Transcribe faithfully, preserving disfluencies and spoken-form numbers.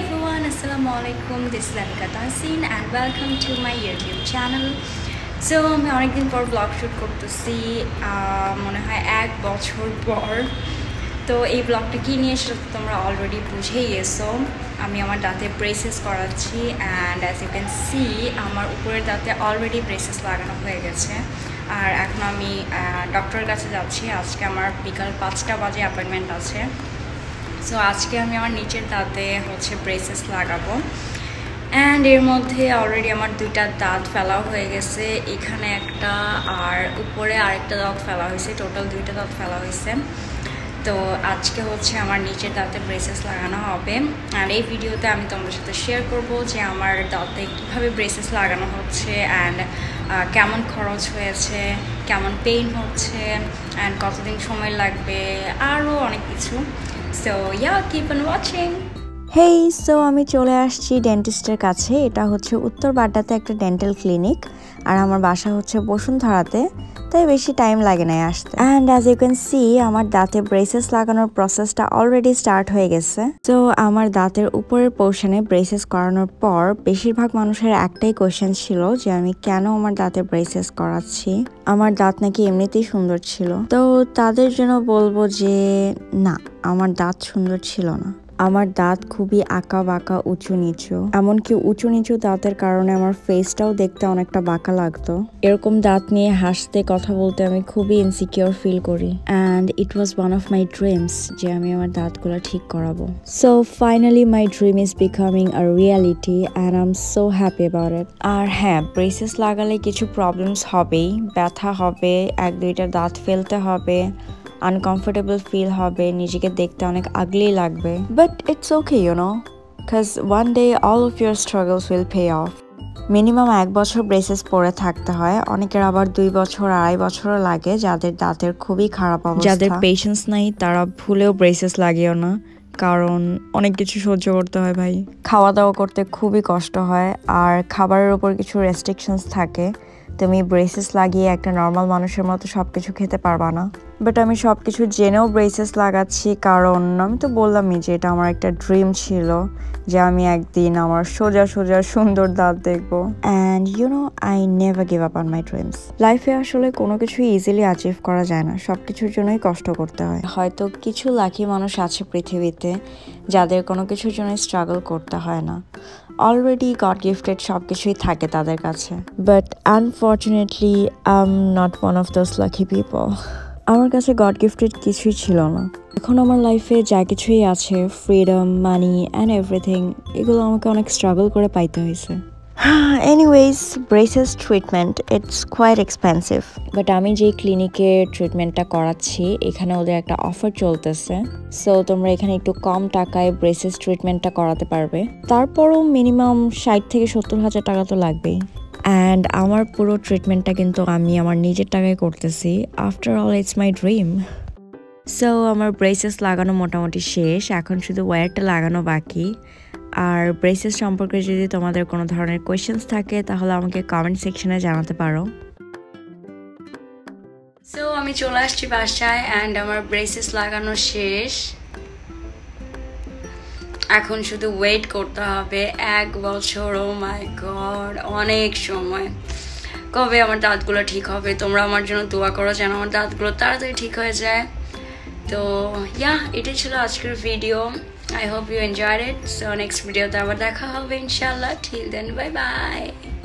everyone, Assalamualaikum. This is Lavika Tahsin and welcome to my YouTube channel. So আমি অনেকদিন পর blog shoot করতেছি, মনে হয় এক বছর পর। তো এই ব্লগটা কি নিয়ে সেটা তোমরা অলরেডি বুঝেই গেছো। আমি আমার দাঁতে ব্রেসেস করাচ্ছি and as you can see আমার উপরের দাঁতে অলরেডি ব্রেসেস লাগানো হয়ে গেছে। আর এখন আমি ডক্টরের কাছে যাচ্ছি। আজকে আমার বিকাল পাঁচটা বাজে অ্যাপয়েন্টমেন্ট আছে। সো আজকে আমি আমার নিচের দাঁতে হচ্ছে ব্রেসেস লাগাবো অ্যান্ড এর মধ্যে অলরেডি আমার দুইটা দাঁত ফেলা হয়ে গেছে, এখানে একটা আর উপরে আরেকটা দাঁত ফেলা হয়েছে, টোটাল দুইটা দাঁত ফেলা হয়েছে। তো আজকে হচ্ছে আমার নিচের দাঁতে ব্রেসেস লাগানো হবে আর এই ভিডিওতে আমি তোমাদের সাথে শেয়ার করব যে আমার দাঁতে কীভাবে ব্রেসেস লাগানো হচ্ছে অ্যান্ড কেমন খরচ হয়েছে, কেমন পেইন হচ্ছে অ্যান্ড কতদিন সময় লাগবে, আরও অনেক কিছু। So yeah, keep on watching. Hey, so আমি চলে আসছি ডেন্টিস্টের কাছে। এটা হচ্ছে উত্তর বাড্ডাতে একটা ডেন্টাল ক্লিনিক আর আমার বাসা হচ্ছে বসুন্ধরাতে, তাই বেশি টাইম লাগে না আসতে। And as you can see আমার দাঁতে ব্রেসেস লাগানোর প্রসেসটা অলরেডি স্টার্ট হয়ে গেছে। তো আমার দাঁতের উপরের পোর্শনে ব্রেসেস করানোর পর বেশিরভাগ মানুষের একটাই কোয়েশ্চেন ছিল যে আমি কেন আমার দাঁতে ব্রেসেস করাচ্ছি, আমার দাঁত নাকি এমনিতেই সুন্দর ছিল। তো তাদের জন্য বলবো যে না, আমার দাঁত সুন্দর ছিল না। আমার দাঁত খুবই আঁকা বাঁকা, উঁচু নিচু, এমনকি উঁচু নিচু দাঁতের কারণে আমার ফেসটাও দেখতে অনেকটা বাঁকা লাগতো। এরকম দাঁত নিয়ে হাসতে কথা বলতে আমি খুবই ইনসিকিউর ফিল করি and it was one of my dreams যে আমি আমার দাঁতগুলো ঠিক করাবো। So finally my dream is becoming a reality and I am so happy about it. আর হ্যাঁ, ব্রেসেস লাগালে কিছু প্রবলেমস হবেই, ব্যথা হবে, এক দুইটা দাঁত ফেলতে হবে, আনকমফোর্টেবল ফিল হবে, নিজেকে দেখতে অনেক আগলি লাগবে, but it's okay you know, because one day all of your struggles will pay off. Minimum এক বছর ব্রেসেস পরে থাকতে হয়, অনেকের আবার দুই বছর আড়াই বছরও লাগে যাদের দাঁতের খুবই খারাপ অবস্থা। যাদের পেশেন্স নাই তারা ভুলেও ব্রেসেস লাগিও না, কারণ অনেক কিছু সহ্য করতে হয় ভাই। খাওয়া দাওয়া করতে খুবই কষ্ট হয় আর খাবারের উপর কিছু রেস্ট্রিকশনস থাকে। তুমি ব্রেসেস লাগিয়ে একটা নর্মাল মানুষের মতো সব কিছু খেতে পারবা না। বাট আমি সব কিছু জেনেও ব্রেসেস লাগাচ্ছি, কারণ আমি তো বললামই যে এটা আমার একটা ড্রিম ছিল যে আমি একদিন আমার সোজা সোজা সুন্দর দাঁত দেখবো। And you know, I never give up on my dreams. লাইফে আসলে কোনো কিছুই ইজিলি অ্যাচিভ করা যায় না, সব কিছুর জন্যই কষ্ট করতে হয়। হয়তো কিছু লাকি মানুষ আছে পৃথিবীতে যাদের কোনো কিছুর জন্য স্ট্রাগল করতে হয় না, অলরেডি গড গিফটেড সব কিছুই থাকে তাদের কাছে। But unfortunately I am not one of those lucky people. আমার কাছে গড গিফটেড কিছুই ছিল না। এখন আমার লাইফে যা কিছুই আছে, ফ্রিডম, মানি অ্যান্ড এভরিথিং, এগুলো আমাকে অনেক স্ট্রাগল করে পাইতে হয়েছে। Anyways, braces treatment it's quite expensive, but আমি যেই ক্লিনিকে ট্রিটমেন্টটা করাচ্ছি এখানে ওদের একটা অফার চলতেছে। সো তোমরা এখানে একটু কম টাকায় ব্রেসেস ট্রিটমেন্টটা করাতে পারবে। তারপরও মিনিমাম ষাট থেকে সত্তর হাজার টাকা তো লাগবেই। অ্যান্ড আমার পুরো ট্রিটমেন্টটা কিন্তু আমি আমার নিজের টাকায় করতেছি। After all it's my dream. So আমার ব্রেসেস লাগানো মোটামুটি শেষ, এখন শুধু ওয়্যারটা লাগানো বাকি। আর ব্রেসেস সম্পর্কে যদি তোমাদের কোনো ধরনের কোয়েশ্চেন্স থাকে তাহলে আমাকে কমেন্ট সেকশনে জানাতে পারো। সো আমি চলে আসছি বাসায় অ্যান্ড আমার ব্রেসেস লাগানো শেষ। এখন শুধু ওয়েট করতে হবে এক বছর। ও মাই গড, অনেক সময়। কবে আমার দাঁতগুলো ঠিক হবে? তোমরা আমার জন্য দোয়া করো যেন আমার দাঁতগুলো তাড়াতাড়ি ঠিক হয়ে যায়। তো ইয়া, এটাই ছিল আজকের video. I hope you enjoyed it. So next video তে আবার দেখা হবে ইনশাআল্লাহ। Till then, bye bye.